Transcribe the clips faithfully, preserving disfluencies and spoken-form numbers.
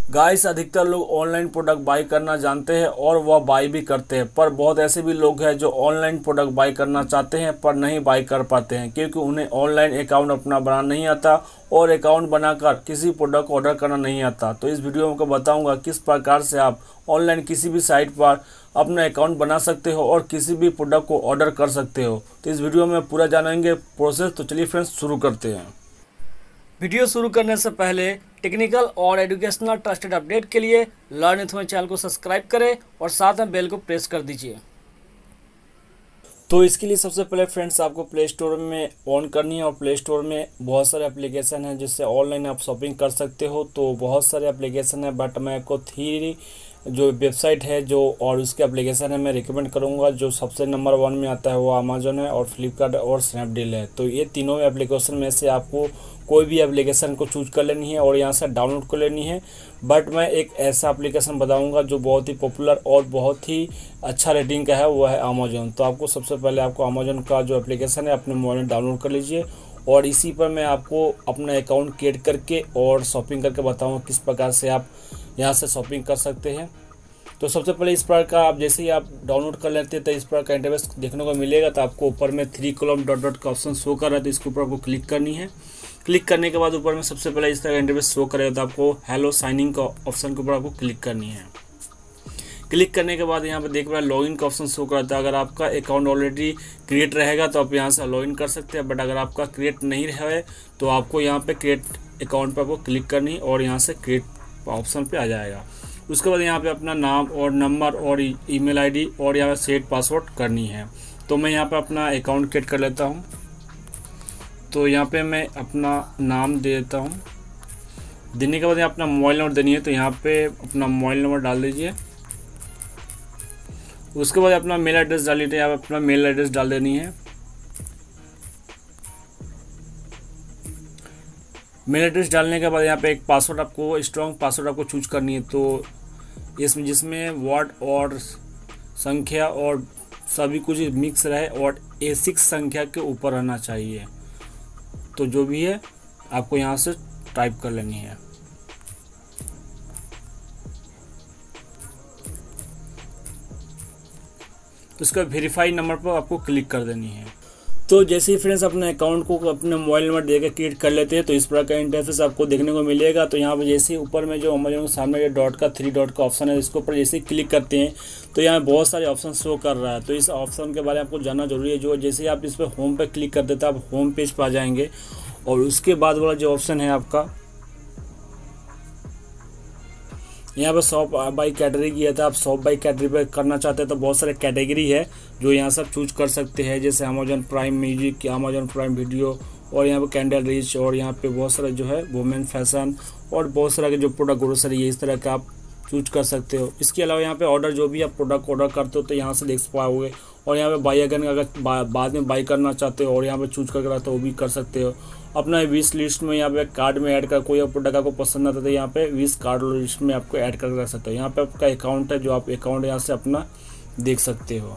Guys, अधिकतर लोग online product by करना जानते हैं और वह बाई भी करते हैं, पर बहुत ऐसे भी लोग हैं जो ऑनलाइन प्रोडक्ट बाई करना चाहते हैं पर नहीं बाई कर पाते हैं क्योंकि उन्हें ऑनलाइन अकाउंट अपना बनाना नहीं आता और अकाउंट बनाकर किसी प्रोडक्ट को ऑर्डर करना नहीं आता। तो इस वीडियो में मैं बताऊंगा किस प्रकार से आप ऑनलाइन किसी भी साइट पर अपना अकाउंट बना सकते हो और किसी भी प्रोडक्ट को ऑर्डर कर सकते हो। तो इस वीडियो में पूरा जानेंगे प्रोसेस। तो चलिए फ्रेंड्स, शुरू करते हैं। वीडियो शुरू करने से पहले टेक्निकल और एजुकेशनल ट्रस्टेड अपडेट के लिए लर्न इथ चैनल को सब्सक्राइब करें और साथ में बेल को प्रेस कर दीजिए। तो इसके लिए सबसे पहले फ्रेंड्स आपको प्ले स्टोर में ऑन करनी है और प्ले स्टोर में बहुत सारे एप्लीकेशन हैं जिससे ऑनलाइन आप शॉपिंग कर सकते हो। तो बहुत सारे एप्लीकेशन है, बट मैं आपको थ्री जो वेबसाइट है जो और उसके एप्लीकेशन है मैं रिकमेंड करूंगा। जो सबसे नंबर वन में आता है वो अमेजोन है और फ्लिपकार्ट और स्नैपडील है। तो ये तीनों एप्लीकेशन में से आपको कोई भी एप्लीकेशन को चूज कर लेनी है और यहाँ से डाउनलोड कर लेनी है। बट मैं एक ऐसा एप्लीकेशन बताऊंगा जो बहुत ही पॉपुलर और बहुत ही अच्छा रेटिंग का है, वो है अमेजोन। तो आपको सबसे पहले आपको अमेजोन का जो एप्लीकेशन है अपने मोबाइल में डाउनलोड कर लीजिए और इसी पर मैं आपको अपना अकाउंट क्रिएट करके और शॉपिंग करके बताऊँगा किस प्रकार से आप यहाँ से शॉपिंग कर सकते हैं। तो सबसे पहले इस प्रकार का आप जैसे ही आप डाउनलोड कर लेते हैं तो इस प्रकार का इंटरफेस देखने को मिलेगा। तो आपको ऊपर में थ्री कॉलम डॉट डॉट का ऑप्शन शो कर रहा है, तो इसके ऊपर आपको क्लिक करनी है। क्लिक करने के बाद ऊपर में सबसे पहले इस तरह का इंटरफेस शो करेगा, तो आपको हेलो साइनिंग का ऑप्शन के ऊपर आपको क्लिक करनी है। क्लिक करने के बाद यहाँ पर देख रहा है लॉगिन का ऑप्शन शो कराता है। अगर आपका अकाउंट ऑलरेडी क्रिएट रहेगा तो आप यहाँ से लॉगिन कर सकते हैं, बट अगर आपका क्रिएट नहीं है तो आपको यहाँ पे क्रिएट अकाउंट पर आपको क्लिक करनी और यहाँ से क्रिएट ऑप्शन पे आ जाएगा। उसके बाद यहाँ पे अपना नाम और नंबर और ईमेल आईडी और यहाँ पे सेट पासवर्ड करनी है। तो मैं यहाँ पे अपना अकाउंट क्रिएट कर लेता हूँ। तो यहाँ पे मैं अपना नाम दे देता हूँ। देने के बाद यहाँ अपना मोबाइल नंबर देनी है, तो यहाँ पे अपना मोबाइल नंबर डाल दीजिए। उसके बाद अपना मेल एड्रेस डाल लीजिए, यहाँ पे अपना मेल एड्रेस डाल देनी है। मेल एड्रेस डालने के बाद यहाँ पे एक पासवर्ड आपको स्ट्रॉन्ग पासवर्ड आपको चूज करनी है। तो इसमें जिसमें वर्ड और संख्या और सभी कुछ मिक्स रहे और ए सिक्स संख्या के ऊपर रहना चाहिए। तो जो भी है आपको यहाँ से टाइप कर लेनी है। तो इसका वेरीफाई नंबर पर आपको क्लिक कर देनी है। तो जैसे ही फ्रेंड्स अपने अकाउंट को अपने मोबाइल नंबर देकर क्रिएट कर लेते हैं तो इस प्रकार का इंटरफेस आपको देखने को मिलेगा। तो यहाँ पर जैसे ही ऊपर में जो अमेजोन के सामने ये डॉट का थ्री डॉट का ऑप्शन है, इसके ऊपर जैसे ही क्लिक करते हैं तो यहाँ बहुत सारे ऑप्शन शो कर रहा है। तो इस ऑप्शन के बारे में आपको जानना जरूरी है। जो जैसे ही आप इस पर होम पर क्लिक कर देते हैं आप होम पेज पर आ जाएंगे और उसके बाद वाला जो ऑप्शन है आपका यहाँ पर शॉप बाई कैटेगरी किया था। आप शॉप बाई कैटेगरी पर करना चाहते हैं तो बहुत सारे कैटेगरी है जो यहाँ से आप चूज कर सकते हैं, जैसे Amazon Prime music, Amazon Prime video और यहाँ पे कैंडल रिच और यहाँ पे बहुत सारे जो है वुमेन फैशन और बहुत सारे के जो प्रोडक्ट ग्रोसरी है, इस तरह का आप चूज कर सकते हो। इसके अलावा यहाँ पे ऑर्डर जो भी आप प्रोडक्ट ऑर्डर करते हो तो यहाँ से देख पाओगे। और यहाँ पे बाई अगेन अगर बा, बाद में बाई करना चाहते हो और यहाँ पे चूज करके रखते हो वो भी कर सकते हो। अपना विश लिस्ट में यहाँ पे कार्ड में ऐड कर, कोई प्रोडक्ट आपको पसंद आता है तो यहाँ पे विश कार्ड लिस्ट में आपको ऐड करके रख सकते हो। यहाँ पे आपका अकाउंट है जो आप अकाउंट यहाँ से अपना देख सकते हो।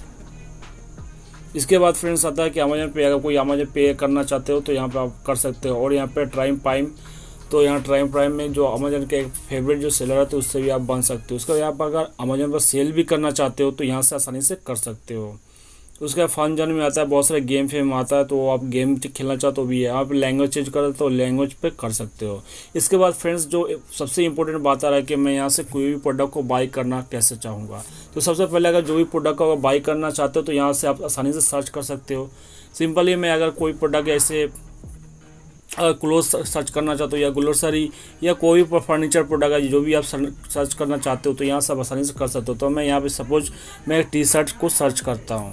इसके बाद फ्रेंड्स आता है कि अमेजन पे, अगर कोई अमेजन पे करना चाहते हो तो यहाँ पे आप कर सकते हो। और यहाँ पे ट्राइम प्राइम, तो यहाँ ट्राइम प्राइम में जो अमेजन के एक फेवरेट जो सेलर है तो उससे भी आप बन सकते हो। उसका यहाँ पर अगर अमेजन पर सेल भी करना चाहते हो तो यहाँ से आसानी से कर सकते हो। उसका फन जन में आता है, बहुत सारे गेम फेम आता है, तो आप गेम खेलना चाहते हो भी है। आप लैंग्वेज चेंज कर तो लैंग्वेज पे कर सकते हो। इसके बाद फ्रेंड्स जो सबसे इंपॉर्टेंट बात आ रहा है कि मैं यहाँ से कोई भी प्रोडक्ट को बाई करना कैसे चाहूँगा। तो सबसे पहले अगर जो भी प्रोडक्ट को बाई करना चाहते हो तो यहाँ से आप आसानी से सर्च कर सकते हो। सिंपली मैं अगर कोई प्रोडक्ट ऐसे अगर क्लोथ सर्च करना चाहते हो या ग्लोसरी या कोई भी फर्नीचर प्रोडक्ट है जो भी आप सर्च करना चाहते हो तो यहाँ से आप आसानी से कर सकते हो। तो मैं यहाँ पे सपोज मैं एक टी शर्ट को सर्च करता हूँ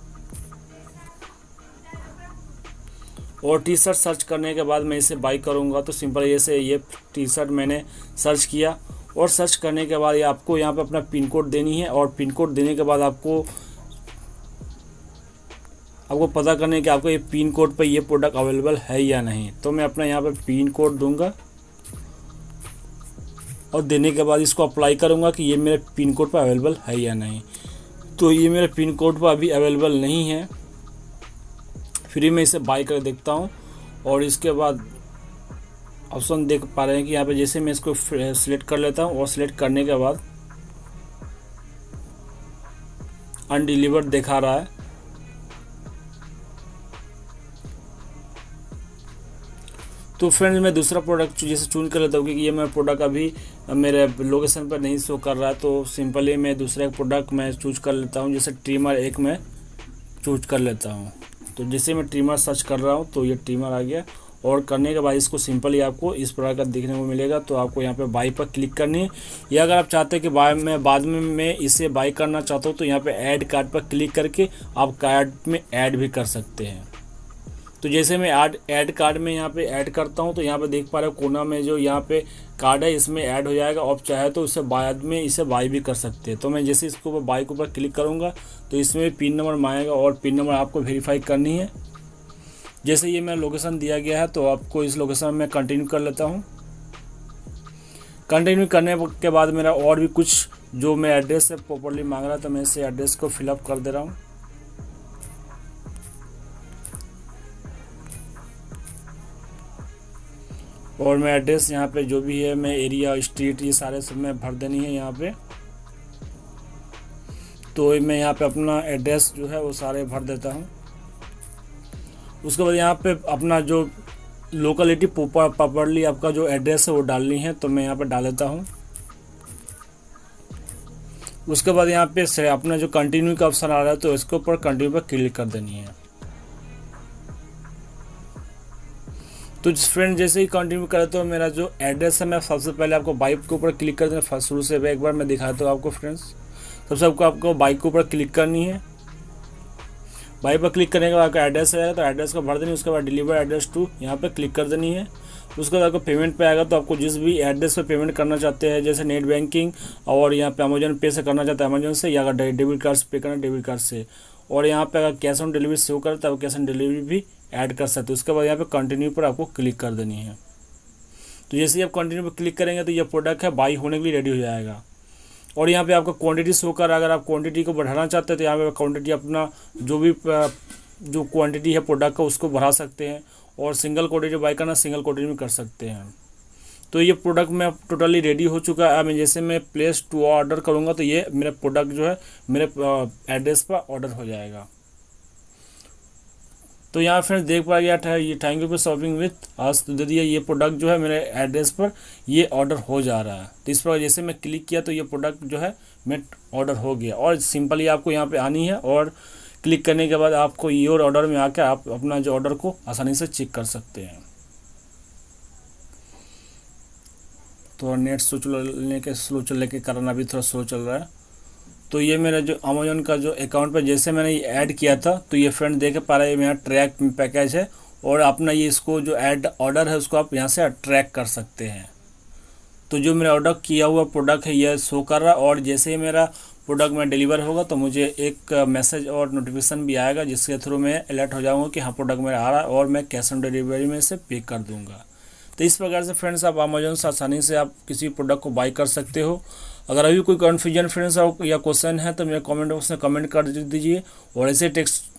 और टी शर्ट सर्च करने के बाद मैं इसे बाई करूँगा। तो सिंपल जैसे ये टी शर्ट मैंने सर्च किया और सर्च करने के बाद ये आपको यहाँ पे अपना पिन कोड देनी है और पिन कोड देने के बाद आपको आपको पता करने कि आपको ये पिन कोड पर ये प्रोडक्ट अवेलेबल है या नहीं। तो मैं अपना यहाँ पे पिन कोड दूंगा और देने के बाद इसको अप्लाई करूँगा कि ये मेरे पिन कोड पर अवेलेबल है या नहीं। तो ये मेरे पिन कोड पर अभी अवेलेबल नहीं है, फिर मैं इसे बाई कर देखता हूँ और इसके बाद ऑप्शन देख पा रहे हैं कि यहाँ पे जैसे मैं इसको सिलेक्ट कर लेता हूँ और सिलेक्ट करने के बाद अनडिलीवर्ड दिखा रहा है। तो फ्रेंड्स मैं दूसरा प्रोडक्ट जैसे चूज कर लेता हूँ क्योंकि ये मेरा प्रोडक्ट अभी मेरे लोकेशन पर नहीं शो कर रहा है, तो सिंपली मैं दूसरा एक प्रोडक्ट मैं चूज कर लेता हूँ। जैसे ट्रिमर एक मैं चूज कर लेता हूँ। तो जैसे मैं ट्रिमर सर्च कर रहा हूँ तो ये ट्रिमर आ गया, और करने के बाद इसको सिंपली आपको इस प्रकार का दिखने को मिलेगा। तो आपको यहाँ पे बाई पर क्लिक करनी है, या अगर आप चाहते हैं कि बाय में बाद में मैं इसे बाई करना चाहता हूँ तो यहाँ पे ऐड कार्ड पर क्लिक करके आप कार्ड में ऐड भी कर सकते हैं। तो जैसे मैं ऐड ऐड कार्ड में यहाँ पे ऐड करता हूँ तो यहाँ पे देख पा रहे हो कोना में जो यहाँ पे कार्ड है इसमें ऐड हो जाएगा। आप चाहे तो इसे बाद में इसे बाई भी कर सकते हैं। तो मैं जैसे इसको ऊपर बाई के ऊपर क्लिक करूँगा तो इसमें पिन नंबर मांगेगा, और पिन नंबर आपको वेरीफाई करनी है। जैसे ये मेरा लोकेशन दिया गया है तो आपको इस लोकेशन में कंटिन्यू कर लेता हूँ। कंटिन्यू करने के बाद मेरा और भी कुछ जो मैं एड्रेस है प्रॉपरली मांग रहा था, मैं इसे एड्रेस को फिलअप कर दे रहा हूँ। और मैं एड्रेस यहाँ पे जो भी है मैं एरिया स्ट्रीट ये सारे सब मैं भर देनी है यहाँ पे। तो मैं यहाँ पे अपना एड्रेस जो है वो सारे भर देता हूँ। उसके बाद यहाँ पे अपना जो लोकेलिटी प्रॉपरली आपका जो एड्रेस है वो डालनी है, तो मैं यहाँ पे डाल देता हूँ। उसके बाद यहाँ पे से अपना जो कंटिन्यू का ऑप्शन आ रहा है तो इसके ऊपर कंटिन्यू पर क्लिक कर देनी है। तो फ्रेंड जैसे ही कंटिन्यू करें तो मेरा जो एड्रेस है मैं सबसे पहले आपको बाइक के ऊपर क्लिक कर देना। फर्स्ट शुरू से एक बार मैं दिखाता हूँ आपको फ्रेंड्स। सबसे आपको आपको बाइक के ऊपर क्लिक करनी है। बाइक पर क्लिक करने के बाद आपका एड्रेस आएगा तो एड्रेस को भर देनी। उसके बाद डिलीवर एड्रेस टू यहाँ पे क्लिक कर देनी है। उसके बाद आपको पेमेंट पे आएगा तो आपको जिस भी एड्रेस पे पेमेंट करना चाहते हैं, जैसे नेट बैंकिंग और यहाँ पे अमेजन पे से करना चाहते हैं अमेजन से, या अगर डेबिट कार्ड से पे करना डेबिट कार्ड से, और यहाँ पे अगर कैश ऑन डिलीवरी शो करता है तो कैश ऑन डिलीवरी भी ऐड कर सकते हो। उसके बाद यहाँ पे कंटिन्यू पर आपको क्लिक कर देनी है। तो जैसे ही आप कंटिन्यू पर क्लिक करेंगे तो ये प्रोडक्ट है बाई होने के लिए रेडी हो जाएगा। और यहाँ पे आपका क्वांटिटी शो कर, अगर आप क्वांटिटी को बढ़ाना चाहते हैं तो यहाँ पे क्वांटिटी अपना जो भी जो क्वांटिटी है प्रोडक्ट का उसको बढ़ा सकते हैं, और सिंगल क्वांटिटी बाई करना सिंगल क्वांटिटी में कर सकते हैं। तो ये प्रोडक्ट में टोटली रेडी हो चुका है। मैं जैसे मैं प्लेस टू ऑर्डर करूँगा तो ये मेरा प्रोडक्ट जो है मेरे एड्रेस पर ऑर्डर हो जाएगा। तो यहाँ फ्रेंड्स देख पा गया था ये thank you for shopping with आज। तो दे दिया ये प्रोडक्ट जो है मेरे एड्रेस पर ये ऑर्डर हो जा रहा है। तो इस पर जैसे मैं क्लिक किया तो ये प्रोडक्ट जो है मैं ऑर्डर हो गया। और सिंपली आपको यहाँ पे आनी है और क्लिक करने के बाद आपको योर ऑर्डर में आकर आप अपना जो ऑर्डर को आसानी से चेक कर सकते हैं। तो नेट स्लो चलने के स्लो चलने के कारण अभी थोड़ा स्लो चल रहा है। तो ये मेरा जो अमेजोन का जो अकाउंट पर जैसे मैंने ये ऐड किया था तो ये फ्रेंड देख पा रहे हैं मेरा ट्रैक पैकेज है, और अपना ये इसको जो ऐड ऑर्डर है उसको आप यहाँ से ट्रैक कर सकते हैं। तो जो मेरा ऑर्डर किया हुआ प्रोडक्ट है ये शो कर रहा है, और जैसे ही मेरा प्रोडक्ट में डिलीवर होगा तो मुझे एक मैसेज और नोटिफिकेशन भी आएगा जिसके थ्रू मैं अलर्ट हो जाऊँगा कि हाँ प्रोडक्ट मेरा आ रहा है, और मैं कैश ऑन डिलीवरी में से पे कर दूँगा। तो इस प्रकार से फ्रेंड्स आप अमेजोन से आसानी से आप किसी प्रोडक्ट को बाई कर सकते हो। अगर अभी कोई कन्फ्यूजन फ्रेंड्स या क्वेश्चन है तो मेरे कमेंट बॉक्स में कमेंट कर दीजिए, और ऐसे टेक्स्ट